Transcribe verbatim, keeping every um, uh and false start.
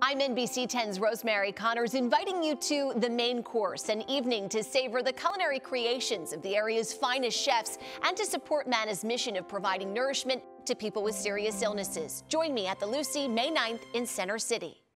I'm N B C ten's Rosemary Connors, inviting you to the main course, an evening to savor the culinary creations of the area's finest chefs and to support MANA's mission of providing nourishment to people with serious illnesses. Join me at the Lucy, May ninth in Center City.